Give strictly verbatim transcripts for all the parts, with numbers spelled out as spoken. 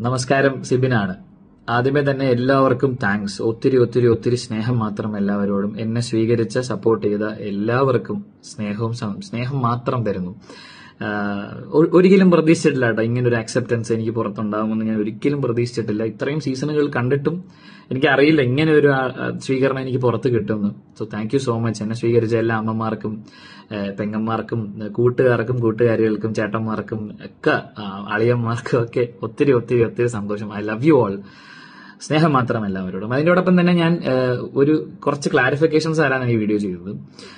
നമസ്കാരം, സിബിനാണ്. ആദ്യമേ തന്നെ എല്ലാവർക്കും താങ്ക്സ്. ഒത്തിരി ഒത്തിരി ഒത്തിരി സ്നേഹം മാത്രം എല്ലാവരോടും. എന്നെ സ്വീകരിച്ച സപ്പോർട്ട് ചെയ്ത എല്ലാവർക്കും സ്നേഹവും സ്നേഹം മാത്രം തരുന്നു. ഒരിക്കലും പ്രതീക്ഷിച്ചിട്ടില്ല കേട്ടോ ഇങ്ങനൊരു ആക്സെപ്റ്റൻസ് എനിക്ക് പുറത്തുണ്ടാകുമെന്ന് ഞാൻ ഒരിക്കലും പ്രതീക്ഷിച്ചിട്ടില്ല. ഇത്രയും സീസണുകൾ കണ്ടിട്ടും എനിക്കറിയില്ല ഇങ്ങനെ ഒരു സ്വീകരണം എനിക്ക് പുറത്ത് കിട്ടുമെന്ന്. So thank you so much. എന്നെ സ്വീകരിച്ച എല്ലാ അമ്മമാർക്കും, പെങ്ങന്മാർക്കും, കൂട്ടുകാർക്കും, കൂട്ടുകാരികൾക്കും, ചേട്ടന്മാർക്കും ഒക്കെ, അളിയന്മാർക്കും ഒക്കെ ഒത്തിരി ഒത്തിരി ഒത്തിരി സന്തോഷം. I love you all. സ്നേഹം മാത്രം എല്ലാവരോടും. അതിനോടൊപ്പം തന്നെ ഞാൻ ഒരു കുറച്ച് ക്ലാരിഫിക്കേഷൻസ് തരാനാണ് ഈ വീഡിയോ ചെയ്തത്.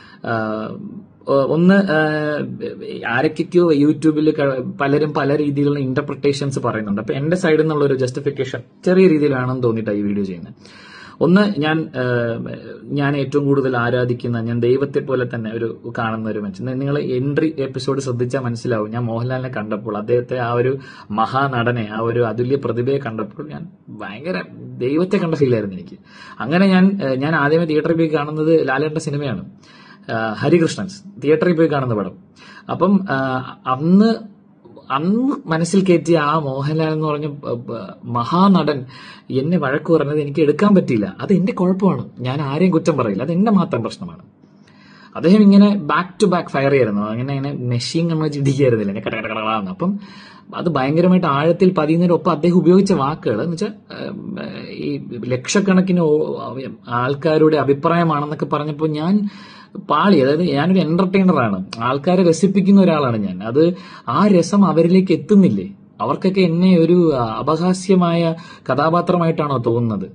ഒന്ന്, ആരൊക്കെയോ യൂട്യൂബിൽ പലരും പല രീതിയിലുള്ള ഇന്റർപ്രിട്ടേഷൻസ് പറയുന്നുണ്ട്. അപ്പൊ എന്റെ സൈഡിൽ നിന്നുള്ള ഒരു ജസ്റ്റിഫിക്കേഷൻ ചെറിയ രീതിയിലാണെന്ന് തോന്നിയിട്ടാണ് ഈ വീഡിയോ ചെയ്യുന്നത്. ഒന്ന്, ഞാൻ ഞാൻ ഏറ്റവും കൂടുതൽ ആരാധിക്കുന്ന, ഞാൻ ദൈവത്തെ പോലെ തന്നെ ഒരു കാണുന്ന ഒരു മനുഷ്യൻ. നിങ്ങൾ എൻട്രി എപ്പിസോഡ് ശ്രദ്ധിച്ചാൽ മനസ്സിലാവും. ഞാൻ മോഹൻലാലിനെ കണ്ടപ്പോൾ, അദ്ദേഹത്തെ ആ ഒരു മഹാനടനെ, ആ ഒരു അതുല്യ പ്രതിഭയെ കണ്ടപ്പോൾ ഞാൻ ഭയങ്കര ദൈവത്തെ കണ്ട ഫീലായിരുന്നു എനിക്ക്. അങ്ങനെ ഞാൻ ഞാൻ ആദ്യമേ തിയേറ്ററിൽ പോയി കാണുന്നത് ലാലേട്ടന്റെ സിനിമയാണ്, ഹരികൃഷ്ണൻസ്. തിയേറ്ററിൽ പോയി കാണുന്ന പടം. അപ്പം അന്ന് അന്ന് മനസ്സിൽ കയറ്റിയ ആ മോഹൻലാൽ എന്ന് പറഞ്ഞ മഹാനടൻ എന്നെ വഴക്ക് പറഞ്ഞത് എനിക്ക് എടുക്കാൻ പറ്റിയില്ല. അത് എന്റെ കുഴപ്പമാണ്. ഞാൻ ആരെയും കുറ്റം പറയില്ല. അത് എന്റെ മാത്രം പ്രശ്നമാണ്. അദ്ദേഹം ഇങ്ങനെ ബാക്ക് ടു ബാക്ക് ഫയർ ചെയ്യായിരുന്നു. അങ്ങനെ അങ്ങനെ മെഷീൻ കണ്ണ് വെച്ച് ഇടിക്കായിരുന്നില്ല, എന്നെ കടകടകളാന്ന്. അപ്പം അത് ഭയങ്കരമായിട്ട് ആഴത്തിൽ പതിയുന്നതിനൊപ്പം അദ്ദേഹം ഉപയോഗിച്ച വാക്കുകൾ എന്ന് വെച്ചാൽ ഈ ലക്ഷക്കണക്കിന് ആൾക്കാരുടെ അഭിപ്രായമാണെന്നൊക്കെ പറഞ്ഞപ്പോൾ ഞാൻ പാളി. അതായത് ഞാനൊരു എന്റർടൈനറാണ്, ആൾക്കാരെ രസിപ്പിക്കുന്ന ഒരാളാണ് ഞാൻ. അത് ആ രസം അവരിലേക്ക് എത്തുന്നില്ലേ? അവർക്കൊക്കെ എന്നെ ഒരു അപഹാസ്യമായ കഥാപാത്രമായിട്ടാണോ തോന്നുന്നത്?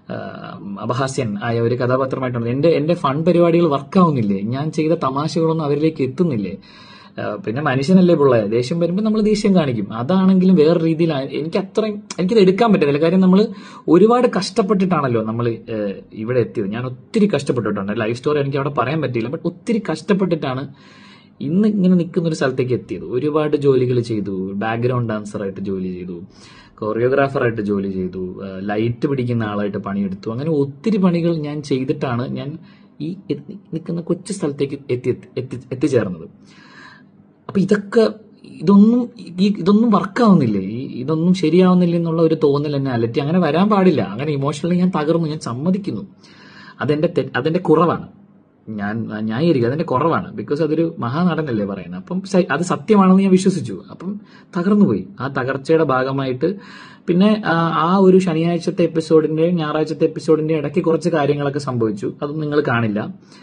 അപഹാസ്യൻ ആയ ഒരു കഥാപാത്രമായിട്ടാണ്. എന്റെ എന്റെ ഫൺ പരിപാടികൾ വർക്കാവുന്നില്ലേ? ഞാൻ ചെയ്ത തമാശകളൊന്നും അവരിലേക്ക് എത്തുന്നില്ലേ? പിന്നെ മനുഷ്യനല്ലേ പിള്ളേ, ദേഷ്യം വരുമ്പോൾ നമ്മൾ ദേഷ്യം കാണിക്കും. അതാണെങ്കിലും വേറെ രീതിയിൽ എനിക്ക് അത്രയും എനിക്കത് എടുക്കാൻ പറ്റുന്നില്ല. കാര്യം നമ്മൾ ഒരുപാട് കഷ്ടപ്പെട്ടിട്ടാണല്ലോ നമ്മൾ ഇവിടെ എത്തിയത്. ഞാൻ ഒത്തിരി കഷ്ടപ്പെട്ടിട്ടുണ്ട്. ലൈഫ് സ്റ്റോറി എനിക്ക് അവിടെ പറയാൻ പറ്റിയില്ല, ബട്ട് ഒത്തിരി കഷ്ടപ്പെട്ടിട്ടാണ് ഇന്ന് ഇങ്ങനെ നിൽക്കുന്ന ഒരു സ്ഥലത്തേക്ക് എത്തിയത്. ഒരുപാട് ജോലികൾ ചെയ്തു. ബാക്ക്ഗ്രൗണ്ട് ഡാൻസറായിട്ട് ജോലി ചെയ്തു, കൊറിയോഗ്രാഫറായിട്ട് ജോലി ചെയ്തു, ലൈറ്റ് പിടിക്കുന്ന ആളായിട്ട് പണിയെടുത്തു. അങ്ങനെ ഒത്തിരി പണികൾ ഞാൻ ചെയ്തിട്ടാണ് ഞാൻ ഈ നിൽക്കുന്ന കൊച്ചു സ്ഥലത്തേക്ക് എത്തി എത്തി എത്തിച്ചേർന്നത്. അപ്പൊ ഇതൊക്കെ ഇതൊന്നും ഈ ഇതൊന്നും വർക്കാവുന്നില്ലേ? ഈ ഇതൊന്നും ശരിയാവുന്നില്ല എന്നുള്ള ഒരു തോന്നൽ എന്നെ അലറ്റി. അങ്ങനെ വരാൻ പാടില്ല. അങ്ങനെ ഇമോഷണലി ഞാൻ തകർന്നു. ഞാൻ സമ്മതിക്കുന്നു, അതെന്റെ അതെന്റെ കുറവാണ്. ഞാൻ ന്യായീകരിക്കുക, അതെന്റെ കുറവാണ്. ബിക്കോസ് അതൊരു മഹാനടനല്ലേ പറയുന്നത്. അപ്പം അത് സത്യമാണെന്ന് ഞാൻ വിശ്വസിച്ചു. അപ്പം തകർന്നുപോയി. ആ തകർച്ചയുടെ ഭാഗമായിട്ട് പിന്നെ ആ ഒരു ശനിയാഴ്ചത്തെ എപ്പിസോഡിന്റെയും ഞായറാഴ്ചത്തെ എപ്പിസോഡിന്റെയും ഇടയ്ക്ക് കുറച്ച് കാര്യങ്ങളൊക്കെ സംഭവിച്ചു. അതൊന്നും നിങ്ങൾ കാണില്ല.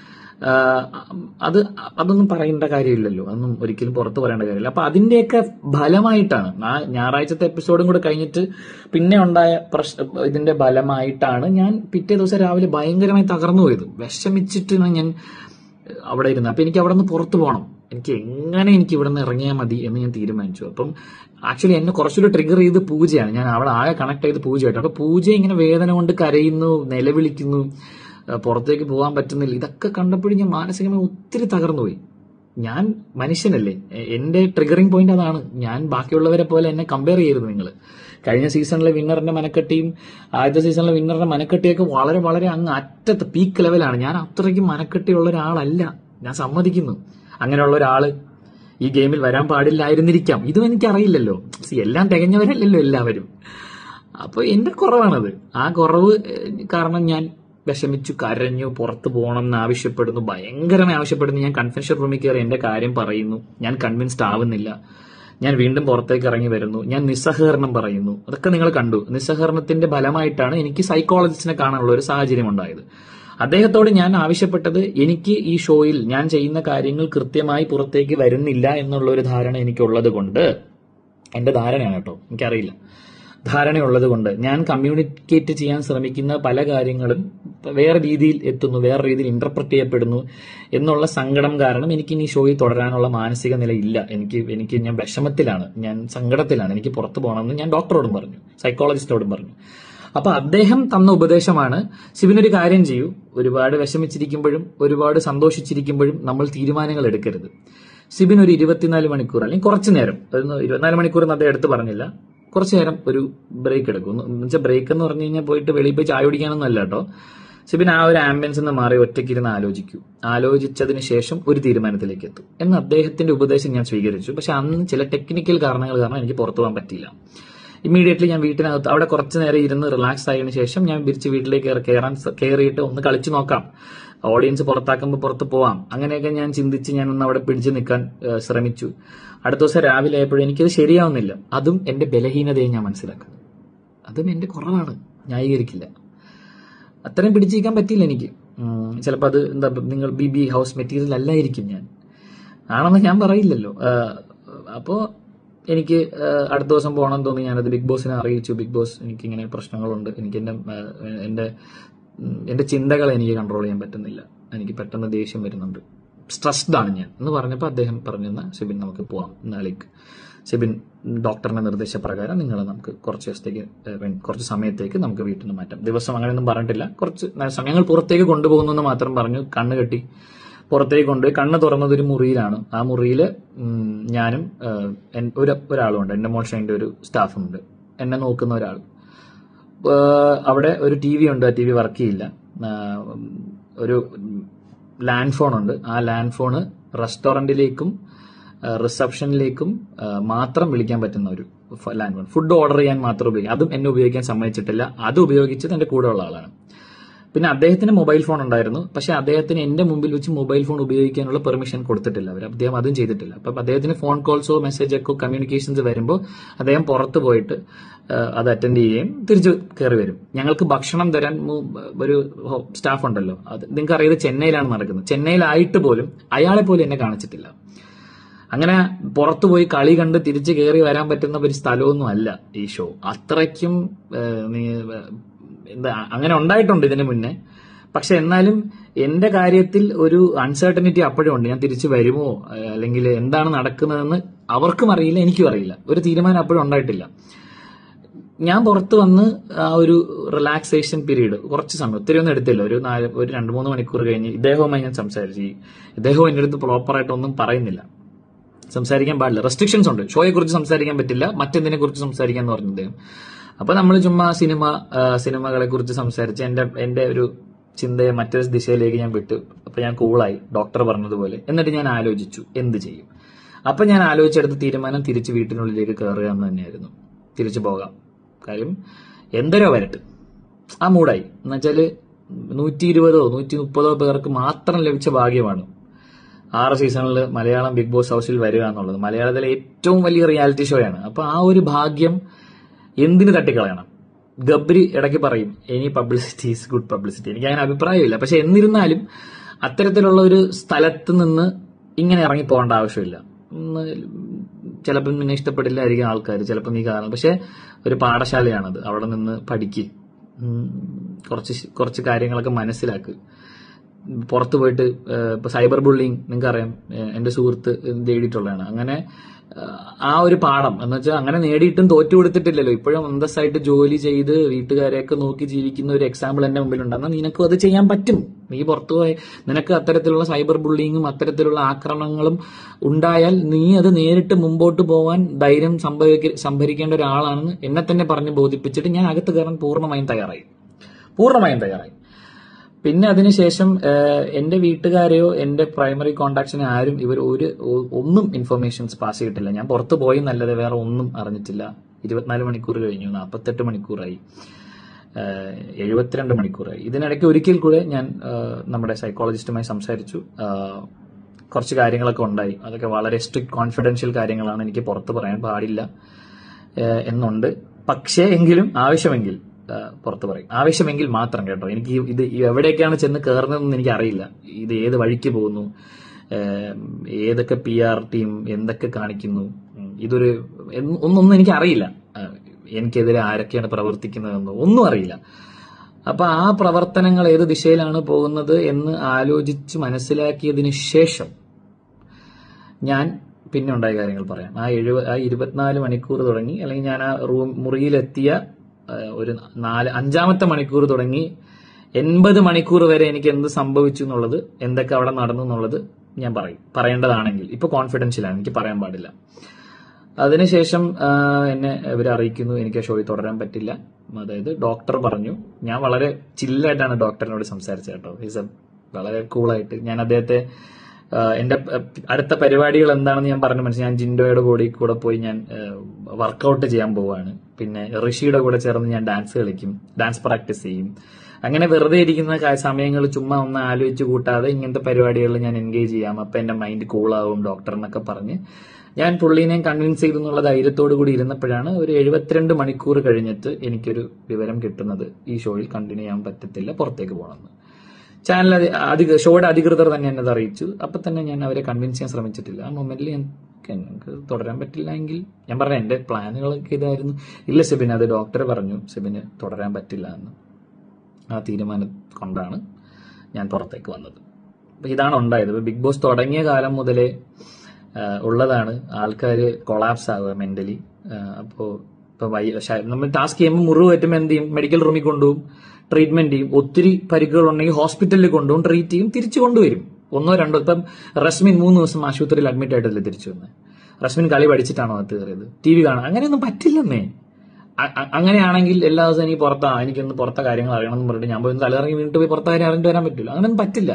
അത് അതൊന്നും പറയേണ്ട കാര്യമില്ലല്ലോ, അതൊന്നും ഒരിക്കലും പുറത്ത് പറയേണ്ട കാര്യമില്ല. അപ്പൊ അതിന്റെയൊക്കെ ഫലമായിട്ടാണ് ആ ഞായറാഴ്ചത്തെ എപ്പിസോഡും കൂടെ കഴിഞ്ഞിട്ട് പിന്നെ ഉണ്ടായ പ്രശ്ന ഇതിന്റെ ഫലമായിട്ടാണ് ഞാൻ പിറ്റേ ദിവസം രാവിലെ ഭയങ്കരമായി തകർന്നു പോയത്. വിഷമിച്ചിട്ടാണ് ഞാൻ അവിടെ ഇരുന്നത്. അപ്പൊ എനിക്ക് അവിടെ നിന്ന് പുറത്തു പോകണം. എനിക്ക് എങ്ങനെ എനിക്ക് ഇവിടെ നിന്ന് ഇറങ്ങിയാൽ മതി എന്ന് ഞാൻ തീരുമാനിച്ചു. അപ്പം ആക്ച്വലി എന്നെ കുറച്ചുകൂടി ട്രിഗർ ചെയ്ത് പൂജയാണ്. ഞാൻ അവിടെ ആകെ കണക്ട് ചെയ്ത് പൂജയായിട്ട്. അപ്പൊ പൂജ ഇങ്ങനെ വേദന കൊണ്ട് കരയുന്നു, നിലവിളിക്കുന്നു, പുറത്തേക്ക് പോകാൻ പറ്റുന്നില്ല. ഇതൊക്കെ കണ്ടപ്പോഴും ഞാൻ മാനസികമായി ഒത്തിരി തകർന്നുപോയി. ഞാൻ മനുഷ്യനല്ലേ, എന്റെ ട്രിഗറിംഗ് പോയിന്റ് അതാണ്. ഞാൻ ബാക്കിയുള്ളവരെ പോലെ എന്നെ കമ്പയർ ചെയ്യരുത് നിങ്ങൾ. കഴിഞ്ഞ സീസണിലെ വിന്നറിന്റെ മനക്കെട്ടിയും ആദ്യത്തെ സീസണിലെ വിന്നറിന്റെ മനക്കെട്ടിയൊക്കെ വളരെ വളരെ അങ്ങ് അറ്റത്ത് പീക്ക് ലെവലാണ്. ഞാൻ അത്രയ്ക്ക് മനക്കെട്ടിയുള്ള ഒരാളല്ല, ഞാൻ സമ്മതിക്കുന്നു. അങ്ങനെയുള്ള ഒരാള് ഈ ഗെയിമിൽ വരാൻ പാടില്ലായിരുന്നിരിക്കാം. ഇതും എനിക്കറിയില്ലല്ലോ. എല്ലാം തികഞ്ഞവരല്ലല്ലോ എല്ലാവരും. അപ്പൊ എന്റെ കുറവാണത്. ആ കുറവ് കാരണം ഞാൻ വിഷമിച്ചു, കരഞ്ഞു, പുറത്തു പോകണം എന്ന് ആവശ്യപ്പെടുന്നു, ഭയങ്കരമായി ആവശ്യപ്പെടുന്നു. ഞാൻ കൺവെൻഷൻ റൂമിൽ കയറി എന്റെ കാര്യം പറയുന്നു. ഞാൻ കൺവിൻസ്ഡ് ആവുന്നില്ല. ഞാൻ വീണ്ടും പുറത്തേക്ക് ഇറങ്ങി വരുന്നു. ഞാൻ നിസ്സഹകരണം പറയുന്നു. അതൊക്കെ നിങ്ങൾ കണ്ടു. നിസ്സഹകരണത്തിന്റെ ഫലമായിട്ടാണ് എനിക്ക് സൈക്കോളജിസ്റ്റിനെ കാണാനുള്ള ഒരു സാഹചര്യം ഉണ്ടായത്. അദ്ദേഹത്തോട് ഞാൻ ആവശ്യപ്പെട്ടത്, എനിക്ക് ഈ ഷോയിൽ ഞാൻ ചെയ്യുന്ന കാര്യങ്ങൾ കൃത്യമായി പുറത്തേക്ക് വരുന്നില്ല എന്നുള്ള ഒരു ധാരണ എനിക്കുള്ളത് കൊണ്ട്, എന്റെ ധാരണയാണ് കേട്ടോ, എനിക്കറിയില്ല, ധാരണയുള്ളത് കൊണ്ട് ഞാൻ കമ്മ്യൂണിക്കേറ്റ് ചെയ്യാൻ ശ്രമിക്കുന്ന പല കാര്യങ്ങളും വേറെ രീതിയിൽ എത്തുന്നു, വേറെ രീതിയിൽ ഇന്റർപ്രറ്റ് ചെയ്യപ്പെടുന്നു എന്നുള്ള സങ്കടം കാരണം എനിക്ക് ഇനി ഷോയിൽ തുടരാനുള്ള മാനസിക നില ഇല്ല. എനിക്ക് എനിക്ക് ഞാൻ വിഷമത്തിലാണ്, ഞാൻ സങ്കടത്തിലാണ്, എനിക്ക് പുറത്തു പോകണമെന്ന് ഞാൻ ഡോക്ടറോടും പറഞ്ഞു, സൈക്കോളജിസ്റ്റോടും പറഞ്ഞു. അപ്പൊ അദ്ദേഹം തന്ന ഉപദേശമാണ്, സിബിനൊരു കാര്യം ചെയ്യൂ, ഒരുപാട് വിഷമിച്ചിരിക്കുമ്പോഴും ഒരുപാട് സന്തോഷിച്ചിരിക്കുമ്പോഴും നമ്മൾ തീരുമാനങ്ങൾ എടുക്കരുത്. സിബിൻ ഒരു ഇരുപത്തിനാല് മണിക്കൂർ അല്ലെങ്കിൽ കുറച്ചു നേരം, ഇരുപത്തിനാല് മണിക്കൂർ എന്ന് അദ്ദേഹം എടുത്ത് പറഞ്ഞില്ല, കുറച്ചു നേരം ഒരു ബ്രേക്ക് എടുക്കും. എന്ന് വെച്ചാൽ ബ്രേക്ക് എന്ന് പറഞ്ഞു കഴിഞ്ഞാൽ പോയിട്ട് വെളിയിൽ പോയി ചായ കുടിക്കാനൊന്നും അല്ല കേട്ടോ. സിബിൻ ആ ഒരു ആംബിയൻസ് നിന്ന് മാറി ഒറ്റയ്ക്കിരുന്ന് ആലോചിക്കൂ. ആലോചിച്ചതിന് ശേഷം ഒരു തീരുമാനത്തിലേക്ക് എത്തും എന്ന് അദ്ദേഹത്തിന്റെ ഉപദേശം ഞാൻ സ്വീകരിച്ചു. പക്ഷെ അന്ന് ചില ടെക്നിക്കൽ കാരണങ്ങൾ കാരണം എനിക്ക് പുറത്തു പോകാൻ പറ്റിയില്ല. ഇമ്മീഡിയറ്റ്ലി ഞാൻ വീട്ടിനകത്ത് അവിടെ കുറച്ച് നേരം ഇരുന്ന് റിലാക്സ് ആയതിനു ശേഷം ഞാൻ തിരിച്ച് വീട്ടിലേക്ക് കയറാൻ കയറിയിട്ട് ഒന്ന് കളിച്ചു നോക്കാം, ഓഡിയൻസ് പുറത്താക്കുമ്പോൾ പുറത്ത് പോവാം, അങ്ങനെയൊക്കെ ഞാൻ ചിന്തിച്ച് ഞാൻ ഒന്ന് അവിടെ പിടിച്ചു നിൽക്കാൻ ശ്രമിച്ചു. അടുത്ത ദിവസം രാവിലെ ആയപ്പോഴും എനിക്കത് ശരിയാവുന്നില്ല. അതും എന്റെ ബലഹീനതയെ ഞാൻ മനസ്സിലാക്കുന്നു, അതും എന്റെ കുറവാണ്, ന്യായീകരിക്കില്ല. അത്രയും പിടിച്ചിരിക്കാൻ പറ്റിയില്ല എനിക്ക്. ചിലപ്പോൾ അത് എന്താ നിങ്ങൾ ബി ബി ഹൗസ് മെറ്റീരിയൽ അല്ലായിരിക്കും, ഞാൻ ആണെന്ന് ഞാൻ പറയില്ലല്ലോ. അപ്പോൾ എനിക്ക് അടുത്ത ദിവസം പോകണമെന്ന് തോന്നി. ഞാനത് ബിഗ് ബോസിനെ അറിയിച്ചു. ബിഗ് ബോസ്, എനിക്ക് ഇങ്ങനെ പ്രശ്നങ്ങളുണ്ട്, എനിക്ക് എന്റെ എന്റെ എന്റെ ചിന്തകളെ എനിക്ക് കൺട്രോൾ ചെയ്യാൻ പറ്റുന്നില്ല, എനിക്ക് പെട്ടെന്ന് ദേഷ്യം വരുന്നുണ്ട്, സ്ട്രെസ്ഡ് ആണ് ഞാൻ എന്ന് പറഞ്ഞപ്പോൾ അദ്ദേഹം പറഞ്ഞെന്ന ഷിബിൻ നമുക്ക് പോവാം, ലൈക്ക് ഷിബിൻ ഡോക്ടറിന്റെ നിർദ്ദേശപ്രകാരം നിങ്ങൾ നമുക്ക് കുറച്ച് ദിവസത്തേക്ക് കുറച്ച് സമയത്തേക്ക് നമുക്ക് വീട്ടിൽ നിന്ന് മാറ്റാം. ദിവസം അങ്ങനെയൊന്നും പറഞ്ഞിട്ടില്ല, കുറച്ച് സമയങ്ങൾ പുറത്തേക്ക് കൊണ്ടുപോകുന്നു എന്ന് മാത്രം പറഞ്ഞു. കണ്ണ് കെട്ടി പുറത്തേക്ക് കൊണ്ടുപോയി. കണ്ണ് തുറന്നത് ഒരു മുറിയിലാണ്. ആ മുറിയിൽ ഞാനും ഒരു ഒരാളുമുണ്ട്, എന്റെ മോഷന്റെ ഒരു സ്റ്റാഫുണ്ട്, എന്നെ നോക്കുന്ന ഒരാൾ. അവിടെ ഒരു ടി വി ഉണ്ട്, ആ ടി വി വർക്ക് ചെയ്യില്ല. ഒരു ലാൻഡ് ഫോൺ ഉണ്ട്, ആ ലാൻഡ് ഫോണ് റെസ്റ്റോറന്റിലേക്കും റിസപ്ഷനിലേക്കും മാത്രം വിളിക്കാൻ പറ്റുന്ന ഒരു ലാൻഡ് ഫോൺ. ഫുഡ് ഓർഡർ ചെയ്യാൻ മാത്രം ഉപയോഗിക്കും, അതും എന്നെ ഉപയോഗിക്കാൻ സമ്മതിച്ചിട്ടില്ല. അത് ഉപയോഗിച്ചത് എന്റെ കൂടെ ഉള്ള ആളാണ്. പിന്നെ അദ്ദേഹത്തിന് മൊബൈൽ ഫോൺ ഉണ്ടായിരുന്നു, പക്ഷെ അദ്ദേഹത്തിന് എന്റെ മുമ്പിൽ വെച്ച് മൊബൈൽ ഫോൺ ഉപയോഗിക്കാനുള്ള പെർമിഷൻ കൊടുത്തിട്ടില്ല അവർ, അദ്ദേഹം അതും ചെയ്തിട്ടില്ല. അപ്പം അദ്ദേഹത്തിന് ഫോൺ കോൾസോ മെസ്സേജൊക്കെ കമ്മ്യൂണിക്കേഷൻസ് വരുമ്പോൾ അദ്ദേഹം പുറത്ത് പോയിട്ട് അത് അറ്റൻഡ് ചെയ്യുകയും തിരിച്ചു കയറി വരും. ഞങ്ങൾക്ക് ഭക്ഷണം തരാൻ ഒരു സ്റ്റാഫ് ഉണ്ടല്ലോ, അത് നിങ്ങൾക്ക് അറിയാതെ ചെന്നൈയിലാണ് നടക്കുന്നത്. ചെന്നൈയിലായിട്ട് പോലും അയാളെ പോലും എന്നെ കാണിച്ചിട്ടില്ല. അങ്ങനെ പുറത്തു പോയി കളി കണ്ട് തിരിച്ചു കയറി വരാൻ പറ്റുന്ന ഒരു സ്ഥലമൊന്നും അല്ല ഈ ഷോ. അത്രയ്ക്കും എന്താ അങ്ങനെ ഉണ്ടായിട്ടുണ്ട് ഇതിനു മുന്നേ. പക്ഷെ എന്നാലും എന്റെ കാര്യത്തിൽ ഒരു അൺസർട്ടനിറ്റി അപ്പോഴും ഉണ്ട്. ഞാൻ തിരിച്ചു വരുമോ അല്ലെങ്കിൽ എന്താണ് നടക്കുന്നതെന്ന് അവർക്കും അറിയില്ല, എനിക്കും അറിയില്ല. ഒരു തീരുമാനം അപ്പോഴും ഉണ്ടായിട്ടില്ല. ഞാൻ പുറത്ത് വന്ന് ആ ഒരു റിലാക്സേഷൻ പീരീഡ് കുറച്ച് സമയം, ഒത്തിരി ഒന്നും എടുത്തില്ല, ഒരു നാല് ഒരു രണ്ട് മൂന്ന് മണിക്കൂർ കഴിഞ്ഞ് ഇദ്ദേഹവുമായി ഞാൻ സംസാരിച്ചു. ഇദ്ദേഹവും എന്റെ അടുത്ത് പ്രോപ്പറായിട്ടൊന്നും പറയുന്നില്ല, സംസാരിക്കാൻ പാടില്ല, റെസ്ട്രിക്ഷൻസ് ഉണ്ട്, ഷോയെ കുറിച്ച് സംസാരിക്കാൻ പറ്റില്ല, മറ്റെന്തിനെ കുറിച്ച് സംസാരിക്കാൻ എന്ന് പറഞ്ഞു അദ്ദേഹം. അപ്പൊ നമ്മൾ ചുമ്മാ സിനിമ സിനിമകളെ കുറിച്ച് സംസാരിച്ച് എന്റെ എന്റെ ഒരു ചിന്തയെ മറ്റൊരു ദിശയിലേക്ക് ഞാൻ വിട്ടു. അപ്പൊ ഞാൻ കൂളായി, ഡോക്ടർ പറഞ്ഞതുപോലെ. എന്നിട്ട് ഞാൻ ആലോചിച്ചു എന്ത് ചെയ്യും. അപ്പൊ ഞാൻ ആലോചിച്ചെടുത്ത തീരുമാനം തിരിച്ച് വീട്ടിനുള്ളിലേക്ക് കയറുക എന്ന് തന്നെയായിരുന്നു. തിരിച്ചു പോകാം, കാര്യം എന്തരോ വരട്ടെ, ആ മൂടായി. എന്നുവെച്ചാല് നൂറ്റി ഇരുപതോ നൂറ്റി മുപ്പതോ പേർക്ക് മാത്രം ലഭിച്ച ഭാഗ്യമാണ് ആറ് സീസണിൽ മലയാളം ബിഗ് ബോസ് ഹൗസിൽ വരിക എന്നുള്ളത്. മലയാളത്തിലെ ഏറ്റവും വലിയ റിയാലിറ്റി ഷോയാണ്. അപ്പൊ ആ ഒരു ഭാഗ്യം എന്തിന് തട്ടിക്കളയണം? ഗബ്രി ഇടയ്ക്ക് പറയും any publicity is good publicity. എനിക്ക് അങ്ങനെ അഭിപ്രായമില്ല. പക്ഷെ എന്നിരുന്നാലും അത്തരത്തിലുള്ള ഒരു സ്ഥലത്ത് നിന്ന് ഇങ്ങനെ ഇറങ്ങി പോകേണ്ട ആവശ്യമില്ല. ചിലപ്പോൾ നിന്നെ ഇഷ്ടപ്പെടില്ലായിരിക്കും ആൾക്കാർ, ചിലപ്പോൾ നീ കാരണം, പക്ഷെ ഒരു പാഠശാലയാണത്. അവിടെ നിന്ന് പഠിക്ക്, കുറച്ച് കുറച്ച് കാര്യങ്ങളൊക്കെ മനസ്സിലാക്ക്. പുറത്ത് പോയിട്ട് ഇപ്പൊ സൈബർ ബുള്ളിങ് നിങ്ങൾക്കറിയാം, എന്റെ സുഹൃത്ത് നേടിയിട്ടുള്ളതാണ്. അങ്ങനെ ആ ഒരു പാഠം എന്ന് വെച്ചാൽ അങ്ങനെ നേടിയിട്ടും തോറ്റു കൊടുത്തിട്ടില്ലല്ലോ. ഇപ്പോഴും അന്തസ്സായിട്ട് ജോലി ചെയ്ത് വീട്ടുകാരെയൊക്കെ നോക്കി ജീവിക്കുന്ന ഒരു എക്സാമ്പിൾ എന്റെ മുമ്പിലുണ്ട്. എന്നാൽ നിനക്കും അത് ചെയ്യാൻ പറ്റും. നീ പുറത്തു പോയി നിനക്ക് അത്തരത്തിലുള്ള സൈബർ ബുള്ളിങ്ങും അത്തരത്തിലുള്ള ആക്രമണങ്ങളും ഉണ്ടായാൽ നീ അത് നേരിട്ട് മുമ്പോട്ട് പോകാൻ ധൈര്യം സംഭവിക്ക സംഭരിക്കേണ്ട ഒരാളാണെന്ന് എന്നെ തന്നെ പറഞ്ഞ് ബോധിപ്പിച്ചിട്ട് ഞാൻ അകത്ത് കയറാൻ പൂർണ്ണമായും തയ്യാറായി പൂർണ്ണമായും തയ്യാറായി പിന്നെ അതിനുശേഷം എന്റെ വീട്ടുകാരെയോ എന്റെ പ്രൈമറി കോണ്ടാക്ട്സിനെ ആരും ഇവർ ഒരു ഒന്നും ഇൻഫർമേഷൻസ് പാസ് ചെയ്തിട്ടില്ല. ഞാൻ പുറത്തു പോയി നല്ലത് വേറെ ഒന്നും അറിഞ്ഞിട്ടില്ല. ഇരുപത്തിനാല് മണിക്കൂർ കഴിഞ്ഞു, നാൽപ്പത്തെട്ട് മണിക്കൂറായി, എഴുപത്തിരണ്ട് മണിക്കൂറായി. ഇതിനിടയ്ക്ക് ഒരിക്കൽ കൂടെ ഞാൻ നമ്മുടെ സൈക്കോളജിസ്റ്റുമായി സംസാരിച്ചു. കുറച്ച് കാര്യങ്ങളൊക്കെ ഉണ്ടായി. അതൊക്കെ വളരെ സ്ട്രിക്ട് കോൺഫിഡൻഷ്യൽ കാര്യങ്ങളാണ്, എനിക്ക് പുറത്ത് പറയാൻ പാടില്ല എന്നുണ്ട്. പക്ഷേ എങ്കിലും ആവശ്യമെങ്കിൽ പുറത്ത് പറയും, ആവശ്യമെങ്കിൽ മാത്രം കേട്ടോ. എനിക്ക് ഇത് എവിടേക്കാണ് ചെന്ന് കയറുന്നതെന്ന് എനിക്ക് അറിയില്ല. ഇത് ഏത് വഴിക്ക് പോകുന്നു, ഏതൊക്കെ പി ആർ ടീം എന്തൊക്കെ കാണിക്കുന്നു, ഇതൊരു ഒന്നൊന്നും എനിക്ക് അറിയില്ല. എനിക്കെതിരെ ആരൊക്കെയാണ് പ്രവർത്തിക്കുന്നതെന്നോ ഒന്നും അറിയില്ല. അപ്പൊ ആ പ്രവർത്തനങ്ങൾ ഏത് ദിശയിലാണ് പോകുന്നത് എന്ന് ആലോചിച്ച് മനസ്സിലാക്കിയതിന് ശേഷം ഞാൻ പിന്നെ ഉണ്ടായ കാര്യങ്ങൾ പറയാം. ആ എഴുപ ആ ഇരുപത്തിനാല് മണിക്കൂർ തുടങ്ങി, അല്ലെങ്കിൽ ഞാൻ ആ റൂം മുറിയിലെത്തിയ ഒരു നാല് അഞ്ചാമത്തെ മണിക്കൂർ തുടങ്ങി എൺപത് മണിക്കൂർ വരെ എനിക്ക് എന്ത് സംഭവിച്ചു എന്നുള്ളത്, എന്തൊക്കെ അവിടെ നടന്നു എന്നുള്ളത് ഞാൻ പറയും, പറയേണ്ടതാണെങ്കിൽ. ഇപ്പൊ കോൺഫിഡൻഷ്യലാണ്, എനിക്ക് പറയാൻ പാടില്ല. അതിനുശേഷം എന്നെ ഇവർ അറിയിക്കുന്നു എനിക്ക് ഷോയിൽ തുടരാൻ പറ്റില്ല. അതായത് ഡോക്ടർ പറഞ്ഞു. ഞാൻ വളരെ ചില്ലായിട്ടാണ് ഡോക്ടറിനോട് സംസാരിച്ചത് കേട്ടോ. ഈസ് എ വളരെ കൂളായിട്ട്. ഞാൻ അദ്ദേഹത്തെ എന്റെ അടുത്ത പരിപാടികൾ എന്താണെന്ന് ഞാൻ പറഞ്ഞു മനസ്സിലായി. ഞാൻ ജിൻഡോയുടെ കൂടെ കൂടെ പോയി ഞാൻ വർക്കൗട്ട് ചെയ്യാൻ പോവാണ്. പിന്നെ ഋഷിയുടെ കൂടെ ചേർന്ന് ഞാൻ ഡാൻസ് കളിക്കും, ഡാൻസ് പ്രാക്ടീസ് ചെയ്യും. അങ്ങനെ വെറുതെ ഇരിക്കുന്ന സമയങ്ങൾ ചുമ്മാ ഒന്ന് ആലോചിച്ച് കൂട്ടാതെ ഇങ്ങനത്തെ പരിപാടികളിൽ ഞാൻ എൻഗേജ് ചെയ്യാം. അപ്പൊ എന്റെ മൈൻഡ് കൂളാവും ഡോക്ടർ എന്നൊക്കെ പറഞ്ഞ് ഞാൻ പുള്ളീനെ കൺവിൻസ് ചെയ്തു എന്നുള്ള ധൈര്യത്തോടു കൂടി ഇരുന്നപ്പോഴാണ് ഒരു എഴുപത്തിരണ്ട് മണിക്കൂർ കഴിഞ്ഞിട്ട് എനിക്കൊരു വിവരം കിട്ടുന്നത്, ഈ ഷോയിൽ കണ്ടിന്യൂ ചെയ്യാൻ പറ്റത്തില്ല, പുറത്തേക്ക് പോകണമെന്ന്. ചാനൽ അധിക ഷോയുടെ അധികൃതർ തന്നെ എന്നത് അറിയിച്ചു. അപ്പൊ തന്നെ ഞാൻ അവരെ കൺവിൻസ് ചെയ്യാൻ ശ്രമിച്ചിട്ടില്ല. ആ മൊമെന്റിൽ എനിക്ക് തുടരാൻ പറ്റില്ല എങ്കിൽ ഞാൻ പറഞ്ഞ എന്റെ പ്ലാനുകളൊക്കെ ഇതായിരുന്നു. ഇല്ല സെബിൻ, അത് ഡോക്ടർ പറഞ്ഞു സെബിന് തുടരാൻ പറ്റില്ല എന്ന്. ആ തീരുമാനം കൊണ്ടാണ് ഞാൻ പുറത്തേക്ക് വന്നത്. അപ്പൊ ഇതാണ് ഉണ്ടായത്. ബിഗ് ബോസ് തുടങ്ങിയ കാലം മുതലേ ഉള്ളതാണ് ആൾക്കാർ കൊളാപ്സ് ആവുക മെന്റലി. അപ്പോ ഇപ്പൊ നമ്മൾ ടാസ്ക് ചെയ്യുമ്പോൾ മുറിവ് പറ്റുമ്പോൾ എന്ത് ചെയ്യും? മെഡിക്കൽ റൂമിൽ കൊണ്ടുപോകും, ട്രീറ്റ്മെന്റ് ചെയ്യും. ഒത്തിരി പരിക്കുകൾ ഉണ്ടെങ്കിൽ ഹോസ്പിറ്റലിൽ കൊണ്ടുപോകും, ട്രീറ്റ് ചെയ്യും, തിരിച്ചു കൊണ്ടുവരും. ഒന്നോ രണ്ടോ. ഇപ്പം റസ്മിൻ മൂന്ന് ദിവസം ആശുപത്രിയിൽ അഡ്മിറ്റ് ആയിട്ടല്ലേ തിരിച്ചു വന്നത്? റസ്മിൻ കളി പഠിച്ചിട്ടാണോ അത് കയറിയത്? ടി വി കാണാൻ അങ്ങനെയൊന്നും പറ്റില്ലെന്നേ. അങ്ങനെയാണെങ്കിൽ എല്ലാ ദിവസവും എനിക്ക് പുറത്താ എനിക്കൊന്ന് പുറത്തെ കാര്യങ്ങൾ അറിയണം എന്ന് പറഞ്ഞിട്ട് ഞാൻ പോയി തലയിറങ്ങി വീണിട്ട് പോയി പുറത്തെ കാര്യം അറിഞ്ഞിട്ട് വരാൻ പറ്റില്ല. അങ്ങനെയൊന്നും പറ്റില്ല.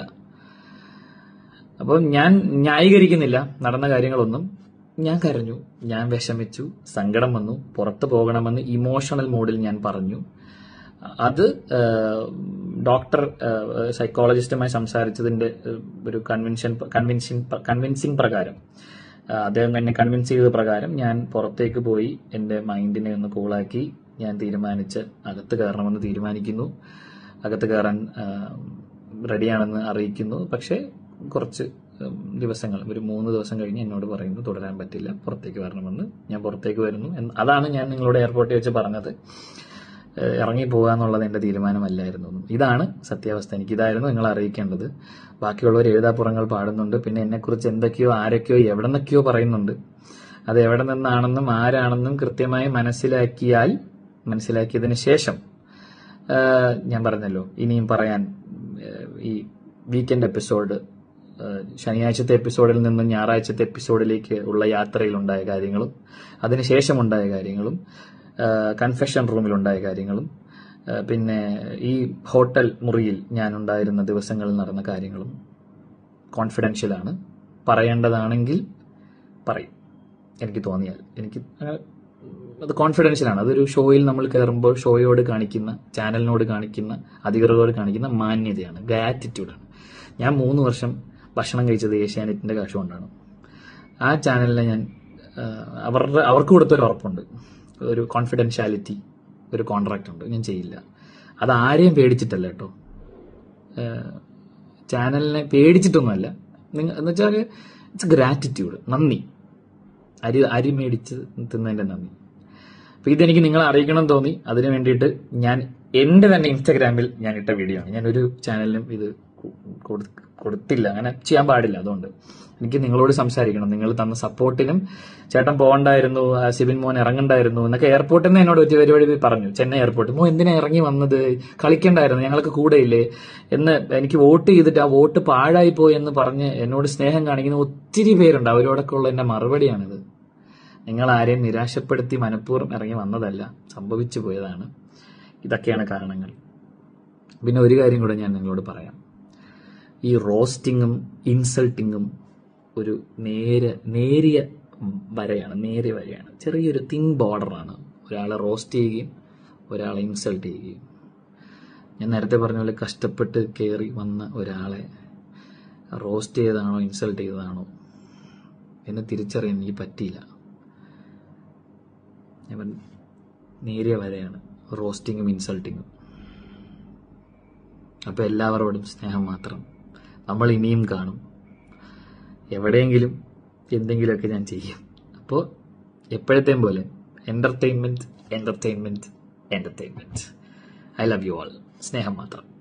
അപ്പം ഞാൻ ന്യായീകരിക്കുന്നില്ല നടന്ന കാര്യങ്ങളൊന്നും. ഞാൻ കരഞ്ഞു, ഞാൻ വിഷമിച്ചു, സങ്കടം വന്നു, പുറത്തു പോകണമെന്ന് ഇമോഷണൽ മോഡിൽ ഞാൻ പറഞ്ഞു. അത് ഡോക്ടർ സൈക്കോളജിസ്റ്റുമായി സംസാരിച്ചതിന്റെ ഒരു കൺവിൻഷൻ കൺവിൻസിങ് കൺവിൻസിങ് പ്രകാരം അദ്ദേഹം എന്നെ കൺവിൻസ് ചെയ്ത പ്രകാരം ഞാൻ പുറത്തേക്ക് പോയി എന്റെ മൈൻഡിനെ ഒന്ന് കൂളാക്കി ഞാൻ തീരുമാനിച്ച് അകത്ത് കയറണമെന്ന് തീരുമാനിക്കുന്നു. അകത്ത് കയറാൻ റെഡിയാണെന്ന് അറിയിക്കുന്നു. പക്ഷേ കുറച്ച് ദിവസങ്ങൾ, ഒരു മൂന്ന് ദിവസം കഴിഞ്ഞ് എന്നോട് പറയുന്നു തുടരാൻ പറ്റില്ല, പുറത്തേക്ക് വരണമെന്ന്. ഞാൻ പുറത്തേക്ക് വരുന്നു. അതാണ് ഞാൻ നിങ്ങളോട് എയർപോർട്ടിൽ വെച്ച് പറഞ്ഞത്. ഇറങ്ങി പോകുക എന്നുള്ളത് എന്റെ തീരുമാനമല്ലായിരുന്നു. ഇതാണ് സത്യാവസ്ഥ. എനിക്കിതായിരുന്നു നിങ്ങളെ അറിയിക്കേണ്ടത്. ബാക്കിയുള്ളവർ എഴുതാപ്പുറങ്ങൾ പാടുന്നുണ്ട്, പിന്നെ എന്നെക്കുറിച്ച് എന്തൊക്കെയോ ആരൊക്കെയോ എവിടെ നിന്നൊക്കെയോ പറയുന്നുണ്ട്. അത് എവിടെ നിന്നാണെന്നും ആരാണെന്നും കൃത്യമായി മനസ്സിലാക്കിയാൽ മനസ്സിലാക്കിയതിന് ശേഷം ഞാൻ പറഞ്ഞല്ലോ ഇനിയും പറയാൻ ഈ വീക്കെൻഡ് എപ്പിസോഡ്, ശനിയാഴ്ചത്തെ എപ്പിസോഡിൽ നിന്നും ഞായറാഴ്ചത്തെ എപ്പിസോഡിലേക്ക് ഉള്ള യാത്രയിലുണ്ടായ കാര്യങ്ങളും അതിനുശേഷമുണ്ടായ കാര്യങ്ങളും കൺഫെഷൻ റൂമിലുണ്ടായ കാര്യങ്ങളും പിന്നെ ഈ ഹോട്ടൽ മുറിയിൽ ഞാൻ ഉണ്ടായിരുന്ന ദിവസങ്ങളിൽ നടന്ന കാര്യങ്ങളും കോൺഫിഡൻഷ്യലാണ്. പറയേണ്ടതാണെങ്കിൽ പറയും, എനിക്ക് തോന്നിയാൽ. എനിക്ക് അത് കോൺഫിഡൻഷ്യലാണ്. അതൊരു ഷോയിൽ നമ്മൾ കയറുമ്പോൾ ഷോയോട് കാണിക്കുന്ന, ചാനലിനോട് കാണിക്കുന്ന, അധികൃതരോട് കാണിക്കുന്ന മാന്യതയാണ്, ഗ്രാറ്റിറ്റ്യൂഡാണ്. ഞാൻ മൂന്ന് വർഷം ഭക്ഷണം കഴിച്ചത് ഏഷ്യാനെറ്റിന്റെ കാശ് കൊണ്ടാണ്. ആ ചാനലിനെ ഞാൻ അവരുടെ അവർക്ക് കൊടുത്തൊരു ഉറപ്പുണ്ട്, ഒരു കോൺഫിഡൻഷ്യാലിറ്റി, ഒരു കോൺട്രാക്ട് ഉണ്ട്, ഞാൻ ചെയ്യില്ല. അത് ആരെയും പേടിച്ചിട്ടല്ല കേട്ടോ, ചാനലിനെ പേടിച്ചിട്ടൊന്നുമല്ല. നിങ്ങൾ എന്ന് വെച്ചാൽ ഇറ്റ്സ് ഗ്രാറ്റിറ്റ്യൂഡ്, നന്ദി, അരി അരി മേടിച്ച് തിന്നതിന്റെ നന്ദി. അപ്പൊ ഇതെനിക്ക് നിങ്ങളെ അറിയിക്കണം തോന്നി. അതിനു വേണ്ടിയിട്ട് ഞാൻ എന്റെ തന്നെ ഇൻസ്റ്റാഗ്രാമിൽ ഞാൻ ഇട്ട വീഡിയോ ആണ്. ഞാനൊരു ചാനലിനും ഇത് കൊടുത്തില്ല, അങ്ങനെ ചെയ്യാൻ പാടില്ല. അതുകൊണ്ട് എനിക്ക് നിങ്ങളോട് സംസാരിക്കണം. നിങ്ങൾ തന്ന സപ്പോർട്ടിനും ചേട്ടൻ പോകണ്ടായിരുന്നു, സിബിൻ മോൻ ഇറങ്ങണ്ടായിരുന്നു എന്നൊക്കെ എയർപോർട്ടിൽ നിന്ന് എന്നോട് ഒരു പരിപാടി പറഞ്ഞു. ചെന്നൈ എയർപോർട്ട്, മോ എന്തിനാ ഇറങ്ങി വന്നത്, കളിക്കണ്ടായിരുന്നു, ഞങ്ങൾക്ക് കൂടെയില്ലേ എന്ന് എനിക്ക് വോട്ട് ചെയ്തിട്ട് ആ വോട്ട് പാഴായി പോയി എന്ന് പറഞ്ഞ് എന്നോട് സ്നേഹം കാണിക്കുന്ന ഒത്തിരി പേരുണ്ട്. അവരോടൊക്കെ ഉള്ള എന്റെ മറുപടിയാണിത്. നിങ്ങൾ ആരെയും നിരാശപ്പെടുത്തി മനഃപൂർവ്വം ഇറങ്ങി വന്നതല്ല, സംഭവിച്ചു പോയതാണ്. ഇതൊക്കെയാണ് കാരണങ്ങൾ. പിന്നെ ഒരു കാര്യം കൂടെ ഞാൻ നിങ്ങളോട് പറയാം. ഈ റോസ്റ്റിങ്ങും ഇൻസൾട്ടിങ്ങും ഒരു നേരെ നേരിയ വരയാണ്, നേരിയ വരയാണ്, ചെറിയൊരു തിൻ ബോർഡറാണ്. ഒരാളെ റോസ്റ്റ് ചെയ്യുകയും ഒരാളെ ഇൻസൾട്ട് ചെയ്യുകയും. ഞാൻ നേരത്തെ പറഞ്ഞ പോലെ കഷ്ടപ്പെട്ട് കയറി വന്ന ഒരാളെ റോസ്റ്റ് ചെയ്തതാണോ ഇൻസൾട്ട് ചെയ്തതാണോ എന്നെ തിരിച്ചറിയാൻ എനിക്ക് പറ്റിയില്ല. ഞാൻ നേരിയ വരയാണ് റോസ്റ്റിങ്ങും ഇൻസൾട്ടിങ്ങും. അപ്പൊ എല്ലാവരോടും സ്നേഹം മാത്രം. നമ്മൾ ഇനിയും കാണും, എവിടെയെങ്കിലും എന്തെങ്കിലുമൊക്കെ ഞാൻ ചെയ്യും. അപ്പോൾ എപ്പോഴത്തെയും പോലെ entertainment entertainment entertainment. I love you all. സ്നേഹം മാത്രം.